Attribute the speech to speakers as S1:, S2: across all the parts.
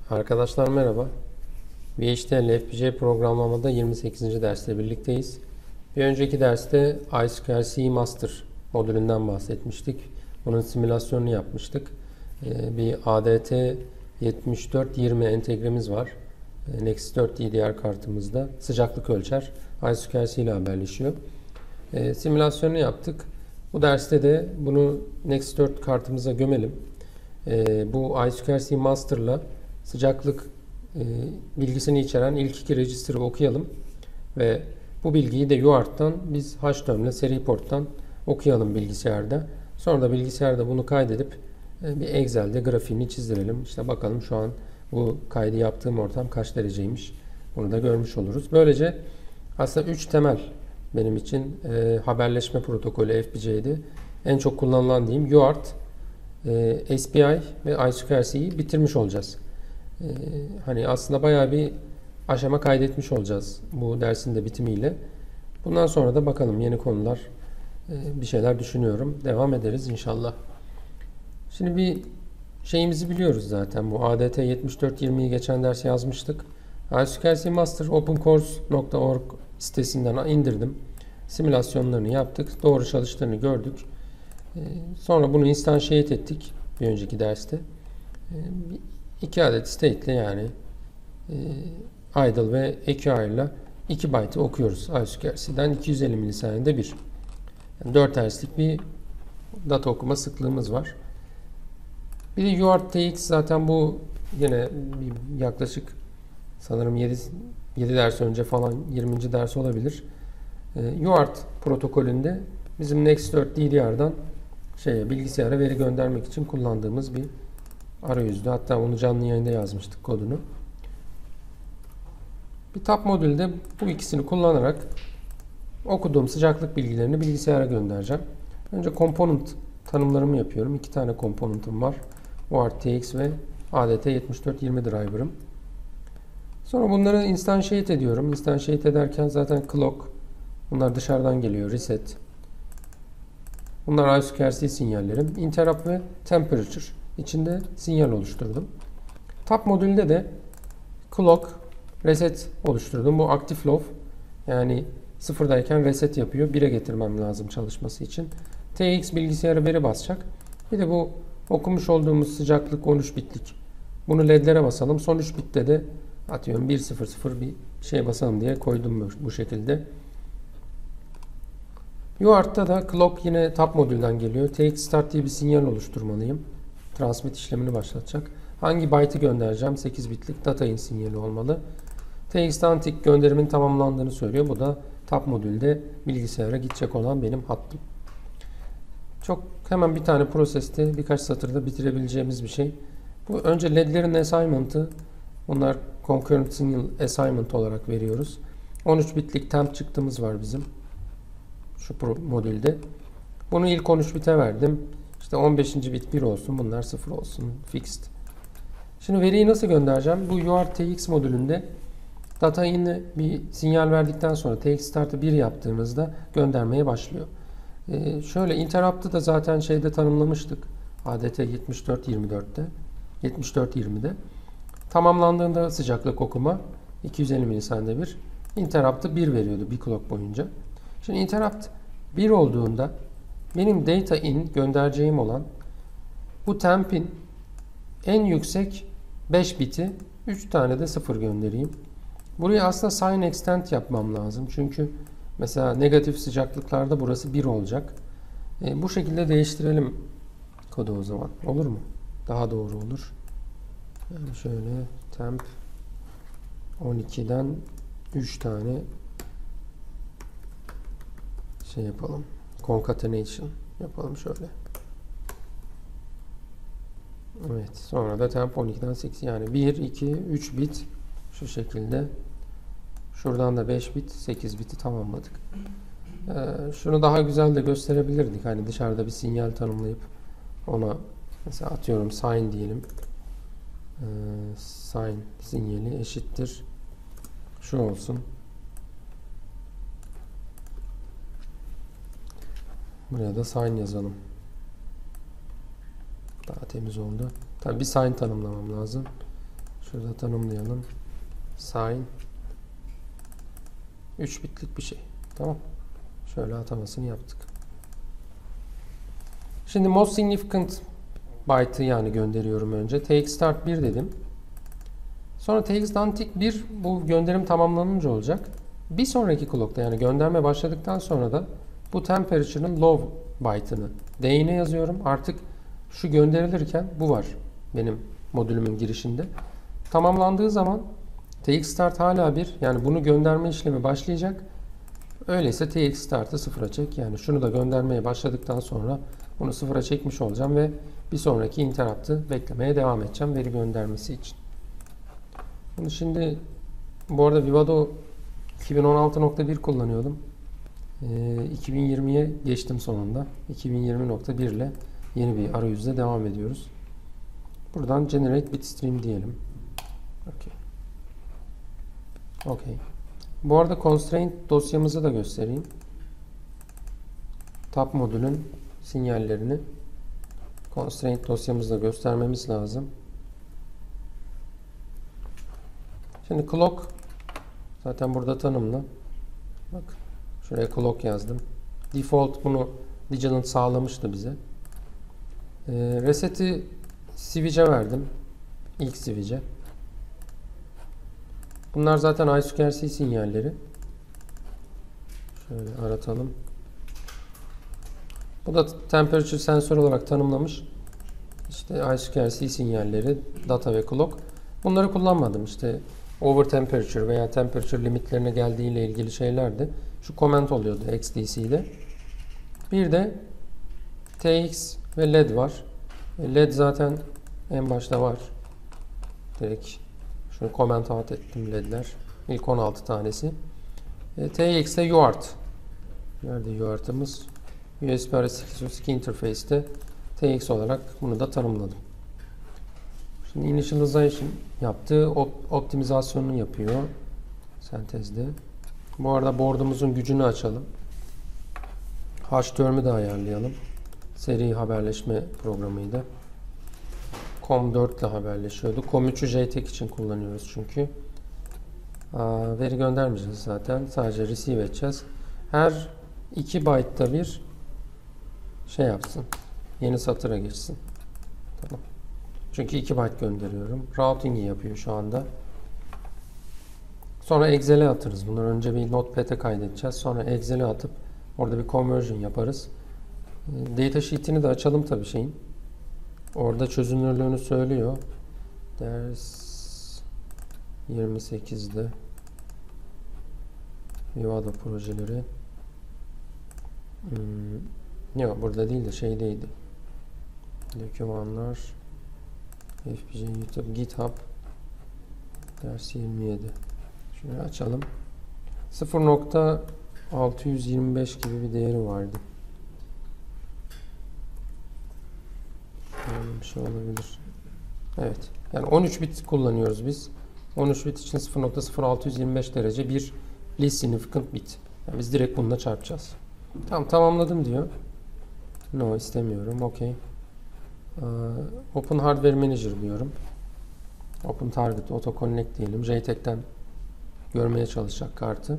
S1: Arkadaşlar merhaba. VHDL FPGA programlamada 28. derste birlikteyiz. Bir önceki derste I2C Master modülünden bahsetmiştik. Bunun simülasyonunu yapmıştık. Bir ADT 7420 entegremiz var. Nexus 4 DDR kartımızda sıcaklık ölçer. I2C ile haberleşiyor. Simülasyonunu yaptık. Bu derste de bunu Nexus 4 kartımıza gömelim. Bu I2C Master'la sıcaklık bilgisini içeren ilk iki register'ı okuyalım ve bu bilgiyi de UART'tan biz HTML seri porttan okuyalım bilgisayarda. Sonra da bilgisayarda bunu kaydedip bir Excel'de grafiğini çizdirelim. İşte bakalım şu an bu kaydı yaptığım ortam kaç dereceymiş. Bunu da görmüş oluruz. Böylece aslında 3 temel benim için haberleşme protokolü FPGA'de en çok kullanılan diyeyim UART, SPI ve I2C'yi bitirmiş olacağız. Hani aslında bayağı bir aşama kaydetmiş olacağız bu dersin de bitimiyle. Bundan sonra da bakalım yeni konular, bir şeyler düşünüyorum. Devam ederiz inşallah. Şimdi bir şeyimizi biliyoruz zaten. Bu ADT 7420'yi geçen ders yazmıştık. I2C Master opencourse.org sitesinden indirdim. Simülasyonlarını yaptık. Doğru çalıştığını gördük. Sonra bunu instantiate ettik bir önceki derste. 2 adet state'le yani idle ve EQR ile 2 byte okuyoruz I2C'den 250 milisaniyede bir. Yani 4 Hz'lik bir data okuma sıklığımız var. Bir de UART TX zaten bu yine yaklaşık sanırım 7 ders önce falan 20. ders olabilir. UART protokolünde bizim Nexus 4 DDR'dan bilgisayara veri göndermek için kullandığımız bir arayüzdü. Hatta onu canlı yayında yazmıştık kodunu. Bir TAP modülde bu ikisini kullanarak okuduğum sıcaklık bilgilerini bilgisayara göndereceğim. Önce component tanımlarımı yapıyorum. 2 tane component'ım var. UART TX ve ADT 7420 driver'ım. Sonra bunları instantiate ediyorum. Instantiate ederken zaten clock, bunlar dışarıdan geliyor. Reset. Bunlar I2C sinyallerim. Interrupt ve temperature içinde sinyal oluşturdum. TAP modülünde de clock, reset oluşturdum. Bu active low, yani sıfırdayken reset yapıyor. 1'e getirmem lazım çalışması için. TX bilgisayara veri basacak. Bir de bu okumuş olduğumuz sıcaklık 13 bitlik. Bunu ledlere basalım. Son 3 bitte de atıyorum 100 bir şey basalım diye koydum bu şekilde. UART'ta da clock yine TAP modülden geliyor. TX start diye bir sinyal oluşturmalıyım. Transmit işlemini başlatacak. Hangi byte'ı göndereceğim? 8 bitlik data in sinyali olmalı. TX'ten tick gönderimin tamamlandığını söylüyor. Bu da TAP modülde bilgisayara gidecek olan benim hattım. Çok hemen bir tane proseste birkaç satırda bitirebileceğimiz bir şey. Bu önce ledlerin assignment'ı, bunlar concurrent signal assignment olarak veriyoruz. 13 bitlik temp çıktığımız var bizim şu modülde. Bunu ilk 13 bite verdim. İşte 15. bit 1 olsun, bunlar 0 olsun, fixed. Şimdi veriyi nasıl göndereceğim? Bu UART TX modülünde data in'e bir sinyal verdikten sonra TX start'ı 1 yaptığımızda göndermeye başlıyor. Şöyle interrupt'ı da zaten tanımlamıştık. ADT 7424'te, 7420'de. Tamamlandığında sıcaklık okuma 250 milisaniyede bir. Interrupt'ı 1 veriyordu bir clock boyunca. Şimdi interrupt 1 olduğunda benim data in göndereceğim olan bu temp'in en yüksek 5 biti 3 tane de 0 göndereyim. Buraya aslında sign extend yapmam lazım. Çünkü mesela negatif sıcaklıklarda burası 1 olacak. Bu şekilde değiştirelim kodu o zaman. Olur mu? Daha doğru olur. Yani şöyle temp 12'den 3 tane yapalım. Concatenation yapalım şöyle. Evet. Sonra da temp 12'den 8 yani 1, 2, 3 bit şu şekilde. Şuradan da 5 bit, 8 biti tamamladık. Şunu daha güzel de gösterebilirdik. Hani dışarıda bir sinyal tanımlayıp ona mesela atıyorum sign diyelim. Sign sinyali eşittir şu olsun. Buraya da sign yazalım. Daha temiz oldu. Tabii bir sign tanımlamam lazım. Şurada tanımlayalım. Sign 3 bitlik bir şey. Tamam. Şöyle atamasını yaptık. Şimdi most significant byte'ı yani gönderiyorum önce. TXStart 1 dedim. Sonra TXDownTick 1 bu gönderim tamamlanınca olacak. Bir sonraki clock'ta yani gönderme başladıktan sonra da bu temperature'ın low byte'ını D'ine yazıyorum. Artık şu gönderilirken bu var benim modülümün girişinde. Tamamlandığı zaman TXStart hala 1 yani bunu gönderme işlemi başlayacak. Öyleyse TXStart'ı sıfıra çek. Yani şunu da göndermeye başladıktan sonra bunu sıfıra çekmiş olacağım ve bir sonraki interrupt'ı beklemeye devam edeceğim veri göndermesi için. Bunu şimdi bu arada Vivado 2016.1 kullanıyordum. 2020'ye geçtim sonunda. 2020.1 ile yeni bir arayüzle devam ediyoruz. Buradan generate bitstream diyelim. Okay. Bu arada constraint dosyamızı da göstereyim. Tab modülün sinyallerini constraint dosyamızda göstermemiz lazım. Şimdi clock zaten burada tanımlı. Bak şuraya clock yazdım. Default bunu Vigilant sağlamıştı bize. Reset'i switch'e verdim. İlk switch'e. Bunlar zaten I2C sinyalleri. Şöyle aratalım. Bu da temperature sensör olarak tanımlamış. İşte I2C sinyalleri, data ve clock. Bunları kullanmadım. İşte over temperature veya temperature limitlerine geldiği ile ilgili şeylerdi. Şu comment oluyordu XDC'de. Bir de TX ve LED var. LED zaten en başta var. Direkt şunu comment out ettim LED'ler. İlk 16 tanesi. TX'de UART. Nerede UART'ımız? USB RS232 interface'te TX olarak bunu da tanımladım. Şimdi initialization yaptığı optimizasyonunu yapıyor. Sentezde. Bu arada board'umuzun gücünü açalım. H-term'ü de ayarlayalım. Seri haberleşme programıydı. COM4 ile haberleşiyordu. COM3'ü JTAG için kullanıyoruz çünkü. Veri göndermeyeceğiz zaten. Sadece receive edeceğiz. Her 2 byte'da bir şey yapsın. Yeni satıra geçsin. Tamam. Çünkü 2 byte gönderiyorum. Routing'i yapıyor şu anda. Sonra Excel'e atarız. Bunları önce bir Notepad'e kaydedeceğiz. Sonra Excel'e atıp orada bir conversion yaparız. Datasheet'ini de açalım tabii şeyin. Orada çözünürlüğünü söylüyor. Ders 28'de Vivado projeleri. Yok burada değil de şeydeydi. Dokümanlar FPG YouTube GitHub ders 27. Şunu açalım. 0.625 gibi bir değeri vardı. Böyle bir şey olabilir. Evet. Yani 13 bit kullanıyoruz biz. 13 bit için 0.0625 derece bir least significant bit. Yani biz direkt bununla çarpacağız. Tamam tamamladım diyor. No istemiyorum. Okay. Open Hardware Manager diyorum. Open Target Auto Connect diyelim. JTAG'den görmeye çalışacak kartı.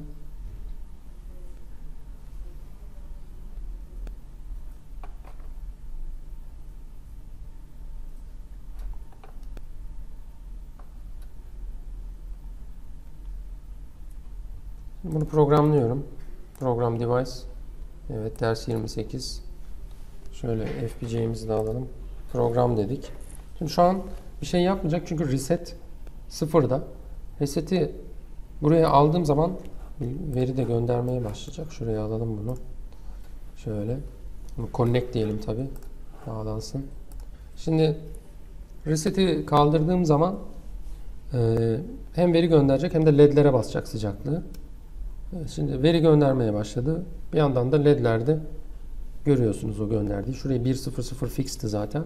S1: Bunu programlıyorum. Program Device. Evet ders 28. Şöyle FPGA'mizi de alalım. Program dedik. Şimdi şu an bir şey yapmayacak çünkü reset sıfırda. Reset'i buraya aldığım zaman veri de göndermeye başlayacak. Şuraya alalım bunu. Şöyle. Bunu connect diyelim tabi. Bağlansın. Şimdi reset'i kaldırdığım zaman hem veri gönderecek hem de ledlere basacak sıcaklığı. Şimdi veri göndermeye başladı. Bir yandan da ledlerde görüyorsunuz o gönderdiği. Şurayı 1.00 fixti zaten.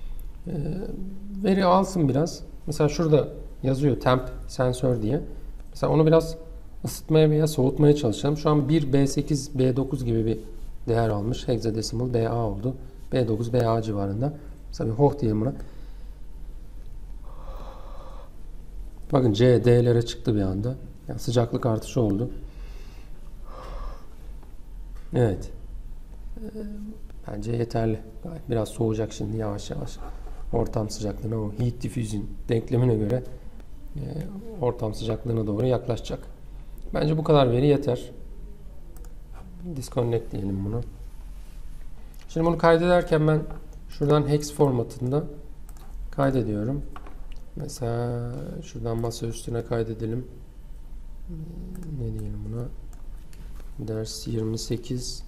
S1: Veri alsın biraz. Mesela şurada yazıyor temp sensör diye. Mesela onu biraz ısıtmaya veya soğutmaya çalışalım. Şu an 1 B8 B9 gibi bir değer almış. Hexadecimal BA oldu. B9 BA civarında. Mesela bir hoh diyelim buna. Bakın C, D'lere çıktı bir anda. Yani sıcaklık artışı oldu. Evet. Bence yeterli. Biraz soğuyacak şimdi yavaş yavaş. Ortam sıcaklığına, o heat diffusion denklemine göre ortam sıcaklığına doğru yaklaşacak. Bence bu kadar veri yeter. Disconnect diyelim bunu. Şimdi bunu kaydederken ben şuradan hex formatında kaydediyorum. Mesela şuradan masa üstüne kaydedelim. Ne diyelim buna? Ders 28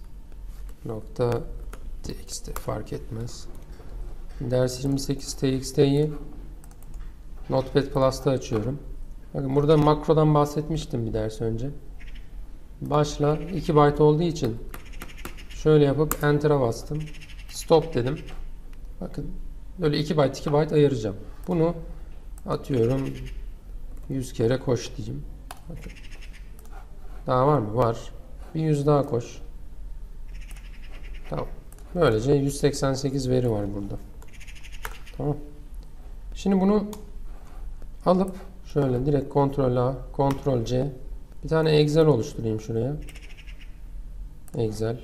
S1: .txt fark etmez. Ders 28 txt'yi Notepad+'da açıyorum. Bakın burada makrodan bahsetmiştim bir ders önce. Başla 2 byte olduğu için şöyle yapıp Enter'a bastım. Stop dedim. Bakın böyle 2 byte 2 byte ayıracağım. Bunu atıyorum 100 kere koş diyeyim. Bakın. Daha var mı? Var. Bir 100 daha koş. Tamam. Böylece 188 veri var burada. Tamam. Şimdi bunu alıp şöyle direkt Ctrl A, Ctrl C, bir tane Excel oluşturayım şuraya. Excel.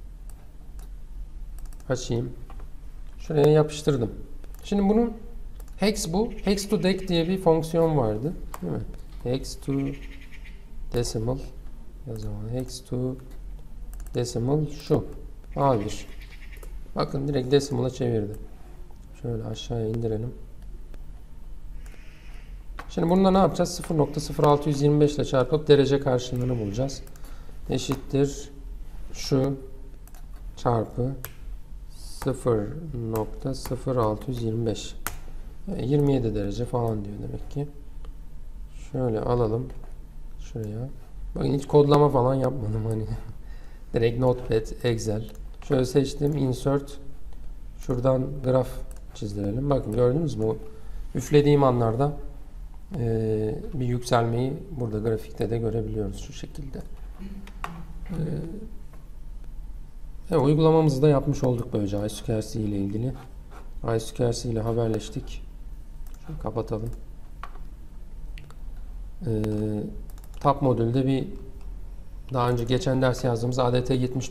S1: Açayım. Şuraya yapıştırdım. Şimdi bunu hex bu. Hex to dec diye bir fonksiyon vardı. Değil mi? Hex to decimal. Yazalım. Hex to decimal şu. A1. Bakın direkt decimal'a çevirdi. Şöyle aşağıya indirelim. Şimdi bununla ne yapacağız? 0.0625 ile çarpıp derece karşılığını bulacağız. Eşittir şu çarpı 0.0625. 27 derece falan diyor demek ki. Şöyle alalım. Şuraya. Bakın hiç kodlama falan yapmadım hani. Direkt Notepad, Excel. Şöyle seçtim. Insert. Şuradan graf çizdirelim. Bakın gördünüz mü? Üflediğim anlarda bir yükselmeyi burada grafikte de görebiliyoruz şu şekilde. Uygulamamızı da yapmış olduk böylece iSQRC ile ilgili. iSQRC ile haberleştik. Şunu kapatalım. Tab modülde bir daha önce geçen ders yazdığımız ADT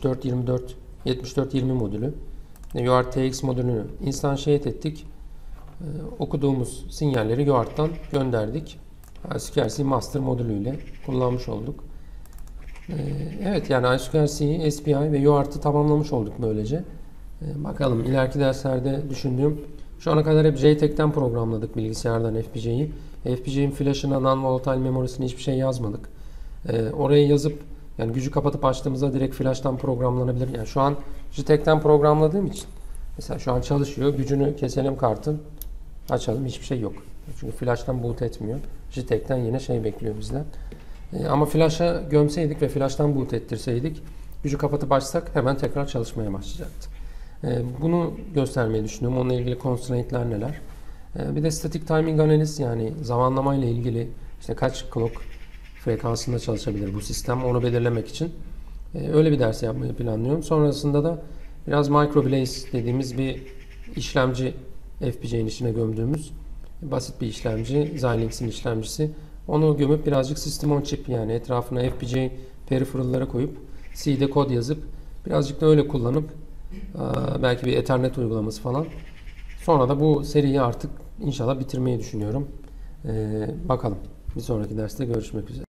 S1: 7420 modülü. UART-TX modülünü instantiate ettik. Okuduğumuz sinyalleri UART'tan gönderdik. iSQRC master modülüyle kullanmış olduk. Evet yani iSQRC'yi, SPI ve UART'ı tamamlamış olduk böylece. Bakalım ileriki derslerde düşündüğüm, şu ana kadar hep JTAG'ten programladık bilgisayardan FPGA'yi. FPGA'nin flash'ına, non-volatile memorisine hiçbir şey yazmadık. Oraya yazıp yani gücü kapatıp açtığımızda direkt flash'tan programlanabilir. Yani şu an JTAG'ten programladığım için mesela şu an çalışıyor. Gücünü keselim kartın. Açalım. Hiçbir şey yok. Çünkü flash'tan boot etmiyor. JTAG'ten yine şey bekliyor bizden. Ama flash'a gömseydik ve flash'tan boot ettirseydik gücü kapatıp açsak hemen tekrar çalışmaya başlayacaktı. Bunu göstermeyi düşünüyorum. Onunla ilgili constraint'ler neler? Bir de static timing analiz yani zamanlama ile ilgili işte kaç clock frekansında çalışabilir bu sistem onu belirlemek için öyle bir ders yapmayı planlıyorum. Sonrasında da biraz microblaze dediğimiz bir işlemci FPGA'nin içine gömdüğümüz basit bir işlemci, Xilinx'in işlemcisi. Onu gömüp birazcık system on chip yani etrafına FPGA peripheral'lara koyup C'de kod yazıp birazcık da öyle kullanıp belki bir Ethernet uygulaması falan. Sonra da bu seriyi artık inşallah bitirmeyi düşünüyorum. Bakalım. Bir sonraki derste görüşmek üzere.